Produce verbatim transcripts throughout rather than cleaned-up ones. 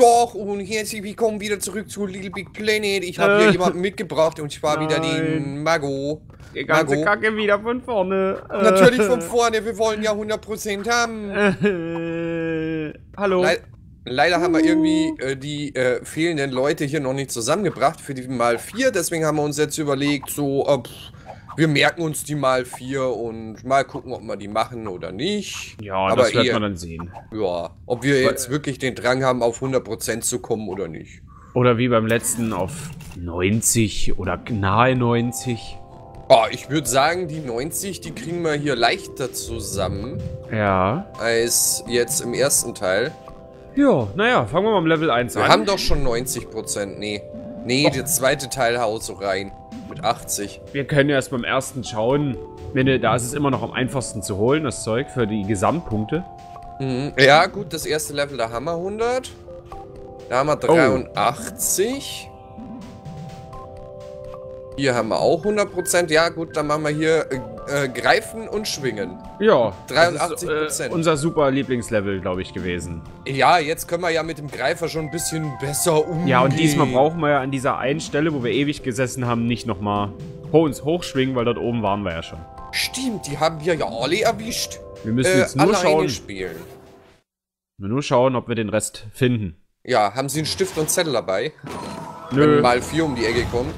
Tag und herzlich willkommen wieder zurück zu Little Big Planet. Ich habe hier Äh. jemanden mitgebracht und zwar wieder den Mago. Die ganze Mago. Kacke wieder von vorne. Äh. Natürlich von vorne, wir wollen ja hundert Prozent haben. Äh. Hallo. Le Leider haben wir irgendwie äh, die äh, fehlenden Leute hier noch nicht zusammengebracht für die mal vier. Deswegen haben wir uns jetzt überlegt, so, äh, pff, wir merken uns die mal vier und mal gucken, ob wir die machen oder nicht. Ja, aber das wird eher, man dann sehen. Ja, ob wir jetzt wirklich den Drang haben, auf hundert Prozent zu kommen oder nicht. Oder wie beim letzten auf neunzig oder nahe neunzig. Oh, ich würde sagen, die neunzig, die kriegen wir hier leichter zusammen. Ja. Als jetzt im ersten Teil. Ja, naja, fangen wir mal am Level eins Wir an. Wir haben doch schon neunzig Prozent, nee. Nee, oh. Der zweite Teil haut so rein. Mit achtzig. Wir können ja erst beim ersten schauen. Wenn, da ist es immer noch am einfachsten zu holen, das Zeug, für die Gesamtpunkte. Mhm. Ja, gut, das erste Level, da haben wir hundert. Da haben wir dreiundachtzig. Oh. Hier haben wir auch hundert Prozent. Ja, gut, dann machen wir hier äh, äh, Greifen und Schwingen. Ja, dreiundachtzig Prozent. Das ist, äh, unser super Lieblingslevel, glaube ich, gewesen. Ja, jetzt können wir ja mit dem Greifer schon ein bisschen besser umgehen. Ja, und diesmal brauchen wir ja an dieser einen Stelle, wo wir ewig gesessen haben, nicht nochmal uns hochschwingen, weil dort oben waren wir ja schon. Stimmt, die haben wir ja alle erwischt. Wir müssen jetzt äh, nur schauen. Spielen. Nur schauen, ob wir den Rest finden. Ja, haben Sie einen Stift und Zettel dabei? Nö. Wenn mal vier um die Ecke kommt.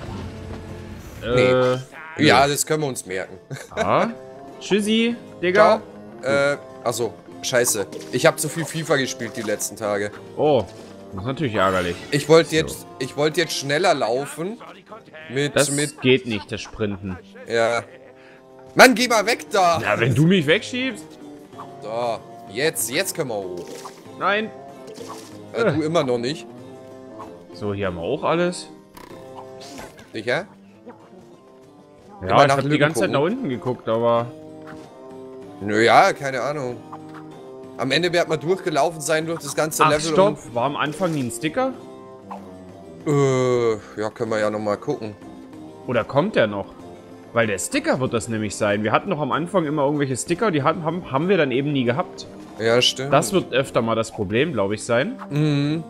Äh, nee. Ja, das können wir uns merken. Ah. Tschüssi, Digga. Ciao. Äh, achso, scheiße. Ich habe zu viel FIFA gespielt die letzten Tage. Oh, das ist natürlich ärgerlich. Ich wollte jetzt, ich wollte jetzt schneller laufen. Mit, das mit... geht nicht, das Sprinten. Ja. Mann, geh mal weg da! Ja, wenn du mich wegschiebst. So, jetzt, jetzt können wir hoch. Nein. Äh, du immer noch nicht. So, hier haben wir auch alles. Sicher? Ja, ich habe die ganze Zeit nach unten geguckt, aber... Nö, ja, keine Ahnung. Am Ende wird man durchgelaufen sein durch das ganze Ach, Level. Stopp, war am Anfang nie ein Sticker? Äh, ja, können wir ja nochmal gucken. Oder kommt der noch? Weil der Sticker wird das nämlich sein. Wir hatten noch am Anfang immer irgendwelche Sticker, die haben, haben, haben wir dann eben nie gehabt. Ja, stimmt. Das wird öfter mal das Problem, glaube ich, sein. Mhm.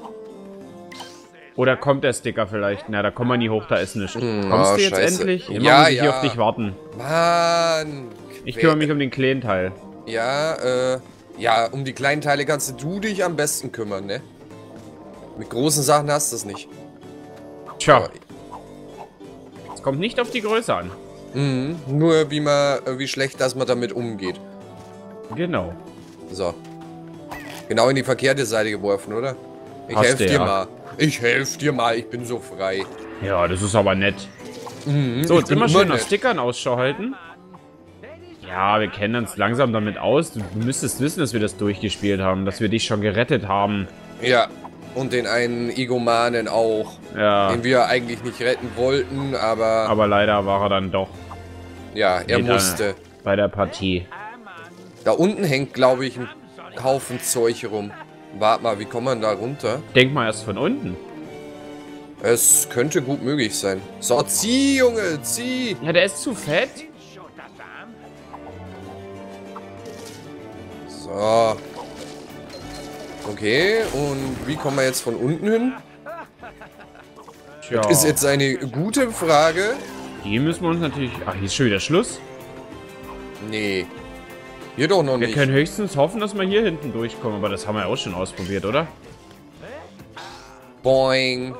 Oder kommt der Sticker vielleicht? Na, da kommen wir nie hoch, da ist nichts. Mm, Kommst oh, du jetzt scheiße. endlich? Immer ja, muss ich ja. hier auf dich warten. Mann. Ich kümmere mich um den kleinen Teil. Ja, äh, ja, um die kleinen Teile kannst du dich am besten kümmern, ne? Mit großen Sachen hast du es nicht. Tja. Es kommt nicht auf die Größe an. Mhm, nur wie man, wie schlecht, dass man damit umgeht. Genau. So. Genau in die verkehrte Seite geworfen, oder? Ich helfe dir ja. mal. Ich helfe dir mal, ich bin so frei. Ja, das ist aber nett. Mhm, so, jetzt immer schön nach nett. Stickern Ausschau halten. Ja, wir kennen uns langsam damit aus. Du, du müsstest wissen, dass wir das durchgespielt haben, dass wir dich schon gerettet haben. Ja, und den einen Egomanen auch. Ja. Den wir eigentlich nicht retten wollten, aber... Aber leider war er dann doch. Ja, er Nee, musste. Bei der Partie. Da unten hängt, glaube ich, ein Haufen Zeug rum. Warte mal, wie kommt man da runter? Denk mal erst von unten. Es könnte gut möglich sein. So, zieh, Junge, zieh! Ja, der ist zu fett. So. Okay, und wie kommen wir jetzt von unten hin? Tja. Das ist jetzt eine gute Frage. Die müssen wir uns natürlich... Ach, hier ist schon wieder Schluss. Nee. Hier doch noch Wir nicht. können höchstens hoffen, dass wir hier hinten durchkommen, aber das haben wir auch schon ausprobiert, oder? Boing.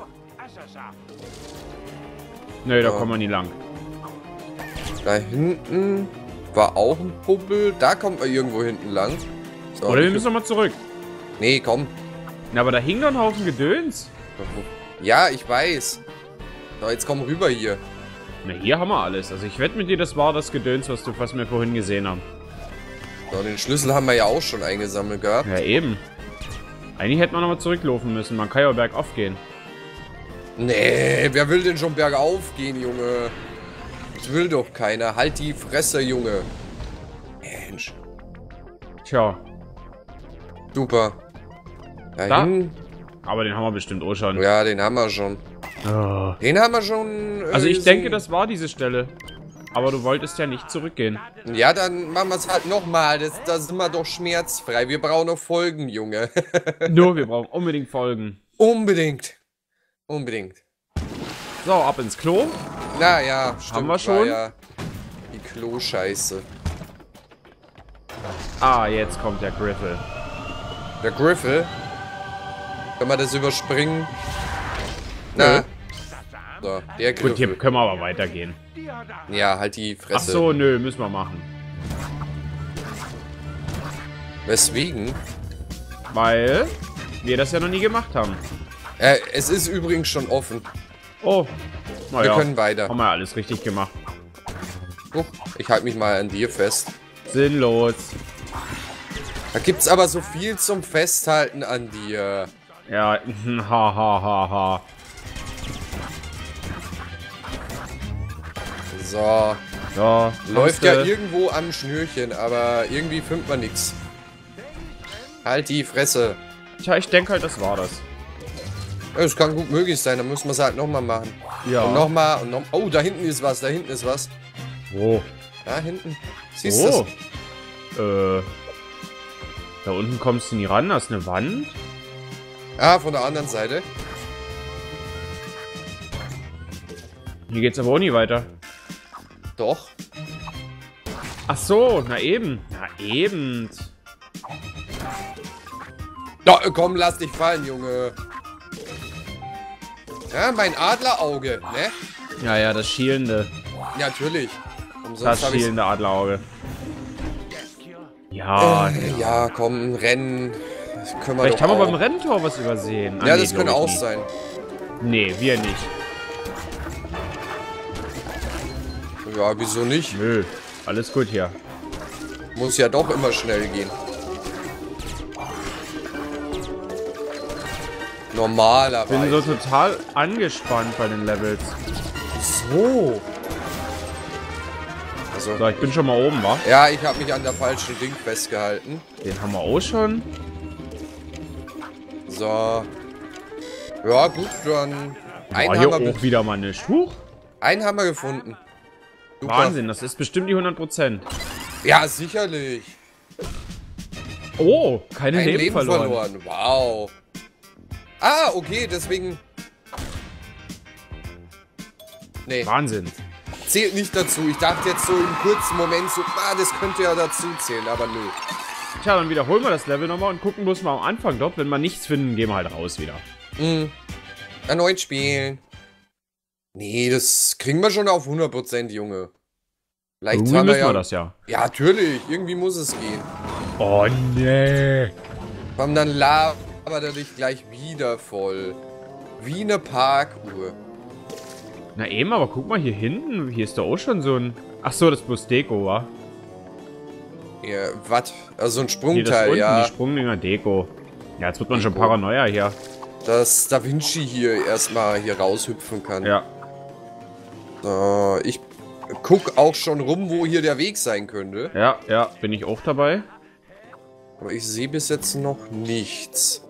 Nö, da Ja. kommen wir nie lang. Da hinten war auch ein Puppel. Da kommt man irgendwo hinten lang. So, Oder wir müssen nochmal zurück. Nee, komm. Na, aber da hing doch ein Haufen Gedöns. Ja, ich weiß. So, jetzt komm rüber hier. Na, hier haben wir alles. Also ich wette mit dir, das war das Gedöns, was, du, was wir vorhin gesehen haben. So, den Schlüssel haben wir ja auch schon eingesammelt gehabt. Ja, eben. Eigentlich hätten wir nochmal zurücklaufen müssen. Man kann ja bergauf gehen. Nee, wer will denn schon bergauf gehen, Junge? Das will doch keiner. Halt die Fresse, Junge. Mensch. Tja. Super. Da? Dahin. Aber den haben wir bestimmt auch schon. Ja, den haben wir schon. Oh. Den haben wir schon. Äh, Also ich so- denke, das war diese Stelle. Aber du wolltest ja nicht zurückgehen. Ja, dann machen wir es halt nochmal. Da sind wir doch schmerzfrei. Wir brauchen noch Folgen, Junge. Nur, wir brauchen unbedingt Folgen. Unbedingt. Unbedingt. So, ab ins Klo. Naja, stimmt. Haben wir schon? Ja die Klo-Scheiße. Ah, jetzt kommt der Griffel. Der Griffel? Kann man das überspringen? Na. Nö. So, der Griffel. Gut, hier können wir aber weitergehen. Ja, halt die Fresse. Ach so, nö, müssen wir machen. Weswegen? Weil wir das ja noch nie gemacht haben. Äh, es ist übrigens schon offen. Oh, naja. Wir können weiter. Haben wir alles richtig gemacht. Guck, ich halte mich mal an dir fest. Sinnlos. Da gibt's aber so viel zum Festhalten an dir. Ja, ha ha ha ha. So. So, Läuft ja du? irgendwo am Schnürchen, aber irgendwie findet man nichts. Halt die Fresse. Tja, ich denke halt, das war das. Es kann gut möglich sein, dann müssen wir es halt nochmal machen. Ja. Und nochmal und nochmal. Oh, da hinten ist was, da hinten ist was. Wo? Da hinten. Siehst du Oh. das? Äh. Da unten kommst du nie ran, da ist eine Wand. Ah, von der anderen Seite. Hier geht's aber auch nie weiter. Doch. Ach so, na eben. Na eben. Doch, komm, lass dich fallen, Junge. Ja, mein Adlerauge, ne? Ja, ja, das schielende. Ja, natürlich. Umsonst Das hab ich's- schielende Adlerauge. Ja. Äh, ja, komm, Rennen. Das können wir Vielleicht doch haben wir auch. beim Renntor was übersehen. Ah, Ja, nee, das könnte glaub ich auch nicht. sein. Nee, wir nicht. Ja, wieso nicht? Nö. Alles gut hier. Muss ja doch immer schnell gehen. Normalerweise. Bin so total angespannt bei den Levels. So. Also, So, ich bin schon mal oben, wa? ja, ich habe mich an der falschen Ding festgehalten. Den haben wir auch schon. So. Ja, gut, dann. Boah, Einen hier haben, wir, auch wieder mal nicht. Huch. einen haben wir gefunden. Super. Wahnsinn, das ist bestimmt die hundert Prozent. Ja, sicherlich. Oh, keine Ein Leben, Leben verloren. verloren. Wow. Ah, okay, deswegen. Nee, Wahnsinn. zählt nicht dazu. Ich dachte jetzt so im kurzen Moment so, ah, das könnte ja dazu zählen, aber nö. Tja, dann wiederholen wir das Level nochmal und gucken bloß mal am Anfang dort. Wenn wir nichts finden, gehen wir halt raus wieder. Mhm. Erneut spielen. Nee, das kriegen wir schon auf hundert Prozent, Junge. Vielleicht Irgendwie haben wir müssen ja... wir das ja. Ja, natürlich. Irgendwie muss es gehen. Oh, nee. Komm, dann labert er dich gleich wieder voll. Wie eine Parkuhr. Na eben, aber guck mal hier hinten. Hier ist doch auch schon so ein... Ach so, das ist bloß Deko, wa? Ja, was? Also ein Hier, das Sprungteil, unten, ja. die Sprungdinger Deko. Ja, jetzt wird man schon Deko. Paranoia hier. Dass Da Vinci hier erstmal hier raushüpfen kann. Ja. So, ich guck auch schon rum, wo hier der Weg sein könnte. Ja, ja, bin ich auch dabei. Aber ich sehe bis jetzt noch nichts.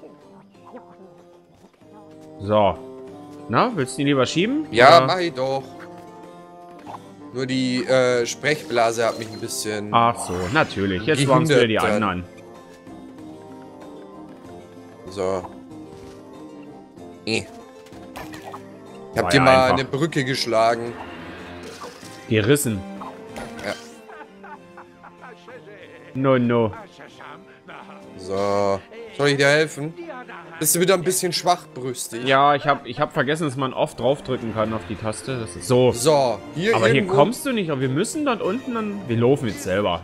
So. Na, willst du ihn lieber schieben? Ja, Oder? mach ich doch. Nur die äh, Sprechblase hat mich ein bisschen... Ach so, natürlich. Jetzt waren es wieder die Gehindert dann. anderen. So. Eh. Ich hab War dir ja mal einfach. eine Brücke geschlagen. Gerissen. Ja. No, no. So. Soll ich dir helfen? Bist du wieder ein bisschen schwachbrüstig? Ja, ich habe ich hab vergessen, dass man oft draufdrücken kann auf die Taste. Das ist so. So, hier Aber hier irgendwo... kommst du nicht. Aber wir müssen dort unten dann... Wir laufen jetzt selber.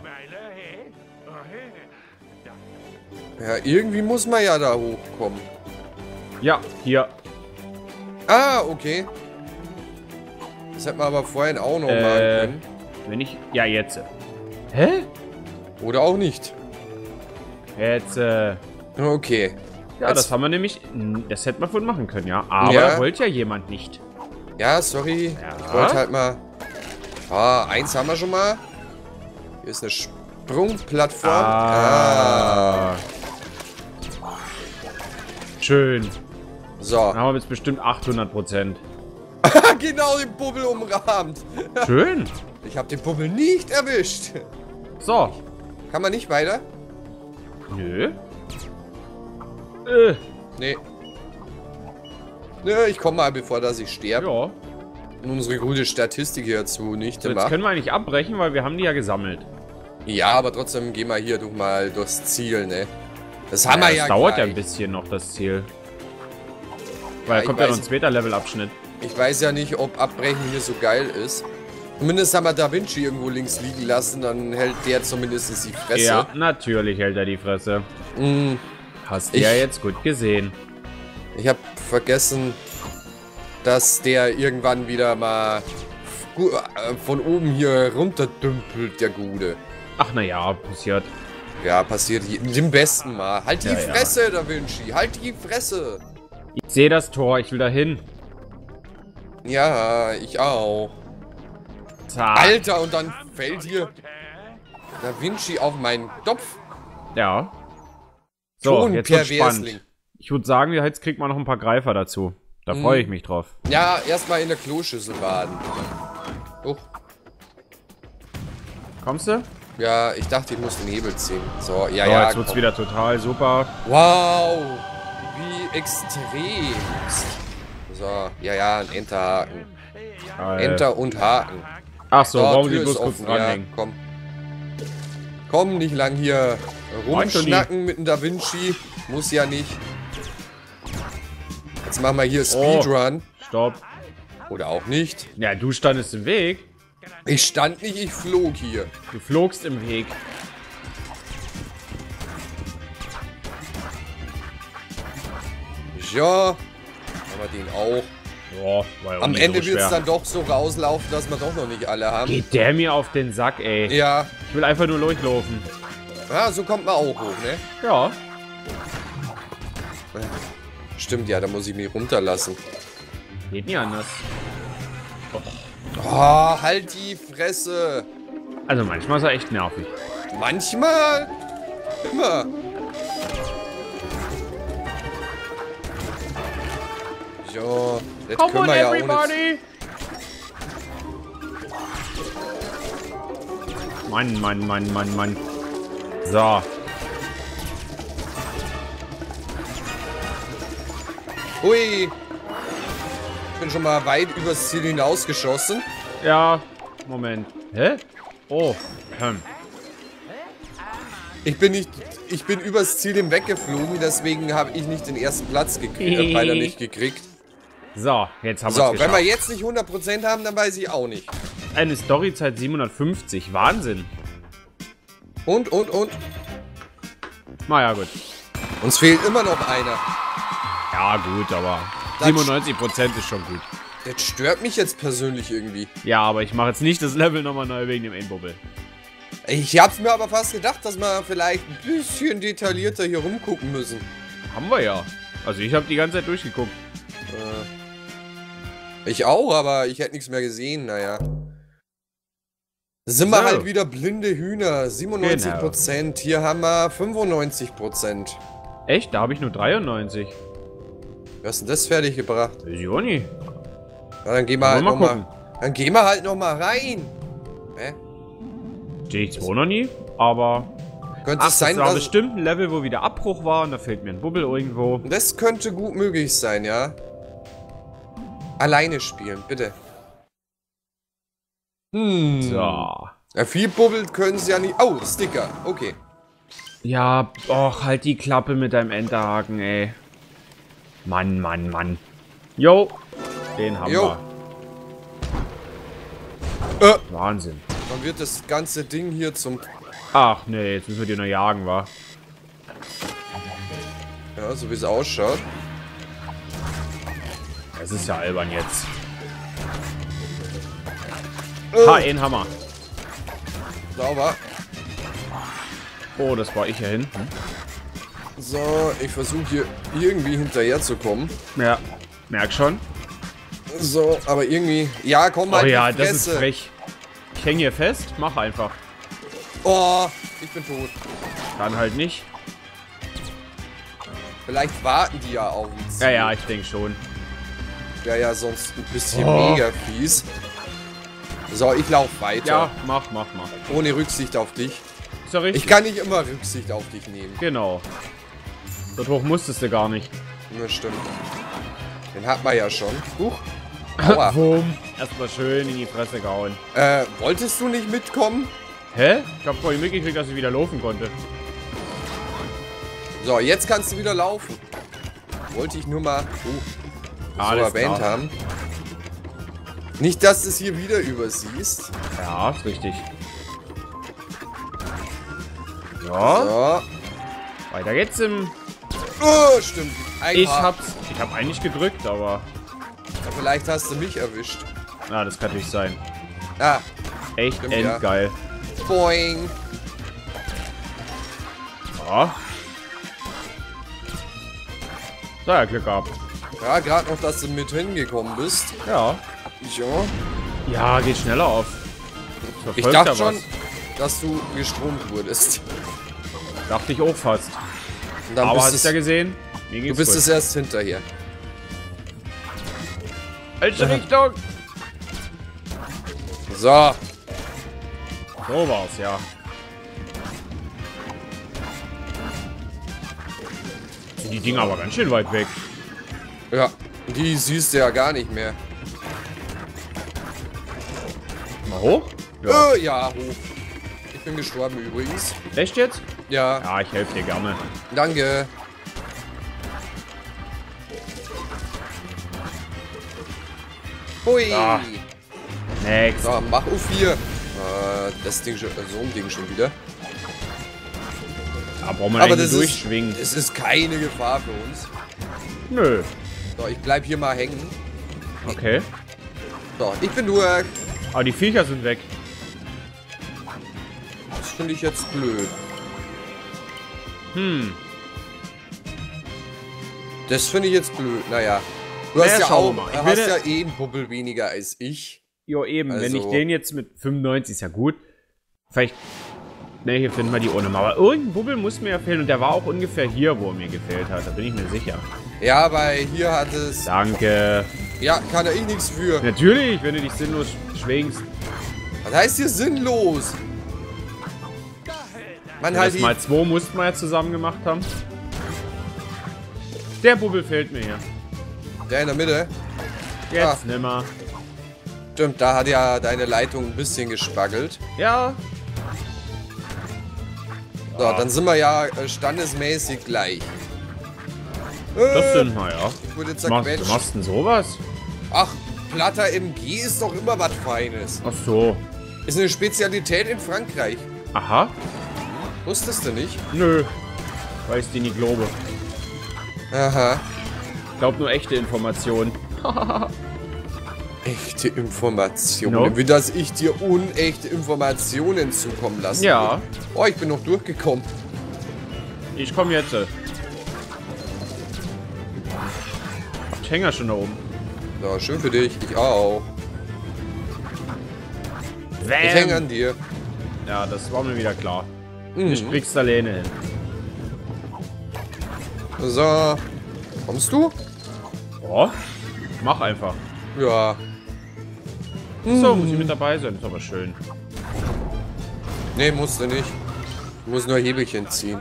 Ja, irgendwie muss man ja da hochkommen. Ja, hier. Ah, okay. Das hätten wir aber vorhin auch noch Äh. machen können. Wenn ich... Ja, jetzt. Hä? Oder auch nicht. Jetzt, äh... Okay. Ja, Jetzt- das haben wir nämlich... Das hätten wir wohl machen können, ja. Aber Ja. da wollte ja jemand nicht. Ja, sorry. Ja. Ich wollte halt mal... Ah, eins haben wir schon mal. Hier ist eine Sprungplattform. Ah. Schön. So. Dann haben wir jetzt bestimmt achthundert Prozent. Genau den Bubbel umrahmt. Schön. Ich habe den Bubbel nicht erwischt. So. Kann man nicht weiter? Nö. Äh. Nee. Nö, ich komme mal, bevor dass ich sterbe. Ja. Und unsere gute Statistik hierzu nicht So, jetzt macht. können wir eigentlich abbrechen, weil wir haben die ja gesammelt. Ja, aber trotzdem gehen wir hier doch mal durchs Ziel, ne? Das haben Ja, wir das ja dauert gleich. ja ein bisschen noch, das Ziel. Weil Ja, da kommt ich ja noch weiß- ein zweiter Levelabschnitt. Ich weiß ja nicht, ob Abbrechen hier so geil ist. Zumindest haben wir Da Vinci irgendwo links liegen lassen, dann hält der zumindest die Fresse. Ja, natürlich hält er die Fresse. Mm, Hast du Ich- ja jetzt gut gesehen. ich habe vergessen, dass der irgendwann wieder mal gu- äh, von oben hier runterdümpelt, der Gute. Ach naja, passiert. Ja, passiert je- dem besten Mal. Halt die Ja, ja. Fresse, Da Vinci. Halt die Fresse. Ich sehe das Tor, ich will da hin. Ja, ich auch. Zack. Alter, und dann fällt hier Da Vinci auf meinen Kopf. Ja. So, Schon jetzt wird's Perversling. spannend. Ich würde sagen, jetzt kriegt man noch ein paar Greifer dazu. Da Mhm. freue ich mich drauf. Ja, erstmal in der Kloschüssel baden. Oh, Kommst du? ja, ich dachte, ich muss den Hebel ziehen. So, ja, So, ja. jetzt wird's komm. wieder total super. Wow, wie extrem. So, ja, ja, ein Enterhaken. Geil. Enter und Haken. Ach so, So, warum die Tür bloß ist kurz offen, ja, dranhängen? komm. Komm, nicht lang hier Meint doch rumschnacken mit dem Da Vinci. Muss ja nicht. Jetzt machen wir hier Oh. Speedrun. Stopp. Oder auch nicht. Ja, du standest im Weg. Ich stand nicht, ich flog hier. Du flogst im Weg. Ja, haben wir den auch. Boah, war ja auch Am nicht Ende so wird es schwer. dann doch so rauslaufen, dass wir doch noch nicht alle haben. Geht der mir auf den Sack, ey. Ja, Ich will einfach nur durchlaufen. ja, so kommt man auch hoch, ne? Ja. Stimmt, ja, da muss ich mich runterlassen. Geht nie anders. Oh, halt die Fresse. Also manchmal ist er echt nervig. Manchmal. Immer. Ja, das Come können on, wir ja auch nicht. everybody! Mann, Mann, Mann, Mann, Mann. So. Hui. Ich bin schon mal weit übers Ziel hinausgeschossen. Ja. Moment. Hä? Oh. Hm. Ich bin nicht, ich bin übers Ziel hinweggeflogen, deswegen habe ich nicht den ersten Platz gekriegt, äh, leider nicht gekriegt. So, jetzt haben So, wir es wenn geschafft. wir jetzt nicht hundert Prozent haben, dann weiß ich auch nicht. Eine Storyzeit siebenhundertfünfzig. Wahnsinn. Und, und, und. Naja, gut. Uns fehlt immer noch einer. Ja, gut, aber Das- siebenundneunzig Prozent ist schon gut. Das stört mich jetzt persönlich irgendwie. Ja, aber ich mache jetzt nicht das Level nochmal neu wegen dem Endbubble. Ich hab's mir aber fast gedacht, dass wir vielleicht ein bisschen detaillierter hier rumgucken müssen. Haben wir ja. Also ich habe die ganze Zeit durchgeguckt. Ich auch, aber ich hätte nichts mehr gesehen, naja. Sind wir So. halt wieder blinde Hühner. siebenundneunzig Prozent. Hier haben wir fünfundneunzig Prozent. Echt? Da habe ich nur dreiundneunzig. Wie hast du denn das fertig gebracht? Weiß ich auch nicht. Na, dann gehen wir halt Wollen wir noch mal mal. Dann gehen wir halt noch mal rein. Hä? Stehe ich zwar noch nie, aber... Könnte Ach, es das sein, war dass... bestimmt ein Level, wo wieder Abbruch war und da fehlt mir ein Bubbel irgendwo. Das könnte gut möglich sein, ja. Alleine spielen, bitte. Hm. So. Ja, viel bubbelt können sie ja nicht. Oh, Sticker. Okay. Ja, och, halt die Klappe mit deinem Enterhaken, ey. Mann, Mann, Mann. Jo, den haben Jo. wir. Äh, Wahnsinn. dann wird das ganze Ding hier zum... Ach nee, jetzt müssen wir die noch jagen, wa? Ja, so wie es ausschaut. Das ist ja albern jetzt. Äh, Ha, ein Hammer. sauber. Oh, das war ich hier hinten. So, ich versuche hier irgendwie hinterher zu kommen. Ja, merk schon. So, aber irgendwie... Ja, komm Oh mal ja, die das Fresse. ist frech. Ich hänge hier fest, mach einfach. Oh, ich bin tot. Dann halt nicht. Vielleicht warten die ja auf uns. Ja, ja, ich denke schon. Ja, ja, sonst ein bisschen Oh. mega fies. So, ich laufe weiter. Ja, mach, mach, mach. Ohne Rücksicht auf dich. Ist ja richtig. Ich kann nicht immer Rücksicht auf dich nehmen. Genau. Dort hoch musstest du gar nicht. Das stimmt. Den hat man ja schon. Huch. Aua. Boom. Erstmal schön in die Fresse gehauen. Äh, wolltest du nicht mitkommen? Hä? Ich hab vorhin mitgekriegt, dass ich wieder laufen konnte. So, jetzt kannst du wieder laufen. Wollte ich nur mal uh, so Alles erwähnt klar. haben. Nicht, dass du es hier wieder übersiehst. Ja, ist richtig. Ja, So. weiter geht's im... Oh, stimmt. Ein Ich Haar. hab's... Ich hab eigentlich gedrückt, aber... Ja, vielleicht hast du mich erwischt. Na, das kann natürlich sein. Ah, Echt Stimmt, ja. endgeil. boing. Ja. So, ja, Glück gehabt. Ja, gerade noch, dass du mit hingekommen bist. Ja. Ja. Ja, geht schneller auf. Ich Verfolgt dachte da schon, was. dass du gestromt wurdest. Dachte ich auch fast. Und dann Aber bist hast du es, ja gesehen? Mir du ging's bist gut. es erst hinterher. Falsche Richtung! So. So war's, ja. Sind die Dinger aber ganz schön weit weg. Ja, die siehst du ja gar nicht mehr. Mal hoch? Ja. Äh, ja, hoch. Ich bin gestorben übrigens. Echt jetzt? Ja, Ja, ich helfe dir gerne. danke. Hui. Da. Next. So, mach U vier. Äh, das Ding schon, äh, so ein Ding schon wieder. Da brauchen wir Aber eigentlich das durchschwingen. ist, es ist keine Gefahr für uns. Nö. So, ich bleib hier mal hängen. Okay. So, ich bin durch. Aber die Viecher sind weg. Das finde ich jetzt blöd. Hm. Das finde ich jetzt blöd. Naja. Du Naja, hast ja schauen auch, wir mal. Ich hast werde- ja eh einen Puppel weniger als ich. Jo, eben. Wenn ich Also- den jetzt mit fünfundneunzig, ist ja gut. Vielleicht... Ne, hier finden wir die ohne. Aber irgendein Bubbel muss mir ja fehlen. Und der war auch ungefähr hier, wo er mir gefehlt hat. Da bin ich mir sicher. Ja, weil hier hat es... Danke. Ja, kann er eh nichts für. Natürlich, wenn du dich sinnlos schwingst. Was heißt hier sinnlos? Man Ja, halt das die... mal zwei mussten wir ja zusammen gemacht haben. Der Bubbel fehlt mir hier. Der in der Mitte. Jetzt Ah. nimmer. Stimmt, da hat ja deine Leitung ein bisschen gespaggelt. Ja. So, Ah. dann sind wir ja äh, standesmäßig gleich. Das Äh, sind wir, ja. ich wurde Was machst, du zerquetscht. machst denn sowas? Ach, platter M G ist doch immer was Feines. Ach so. Ist eine Spezialität in Frankreich. Aha. Wusstest du nicht? Nö. Weil ich dir nicht glaube. Aha. Ich glaube nur echte Informationen. Echte Informationen. No. Wie dass ich dir unechte Informationen zukommen lasse. Ja. Oh, ich bin noch durchgekommen. Ich komme jetzt. Ich hänge ja schon da oben. So, schön für dich. Ich auch. Ich hänge an dir. Ja, das war mir wieder klar. Mhm. Du springst alleine hin. So. Kommst du? Oh, mach einfach. Ja. So, muss ich mit dabei sein. Ist aber schön. Nee, musst du nicht. Du musst nur Hebelchen ziehen.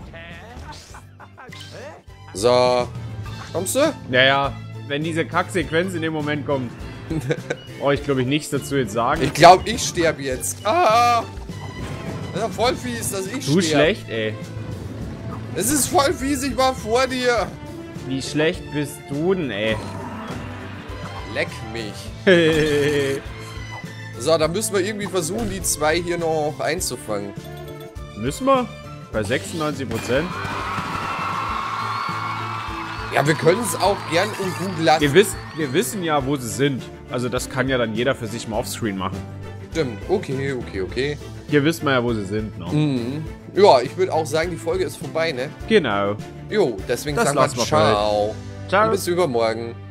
So. Kommst du? Naja, wenn diese Kacksequenz in dem Moment kommt, brauche ich glaube ich nichts dazu jetzt sagen. Ich glaube, ich sterbe jetzt. Ah! Das ist ja voll fies, dass ich Du sterbe. schlecht, ey. Es ist voll fies, ich war vor dir. Wie schlecht bist du denn, ey? Leck mich. So, dann müssen wir irgendwie versuchen, die zwei hier noch einzufangen. Müssen wir? Bei sechsundneunzig Prozent? Ja, wir können es auch gern und gut lassen. Wir, wiss, wir wissen ja, wo sie sind. Also das kann ja dann jeder für sich mal offscreen machen. Stimmt. Okay, okay, okay. Hier wissen wir ja, wo sie sind. Ne? Mhm. Ja, ich würde auch sagen, die Folge ist vorbei, ne? Genau. Jo, deswegen Das sagen wir lassen wir ciao. Ciao. Und bis übermorgen.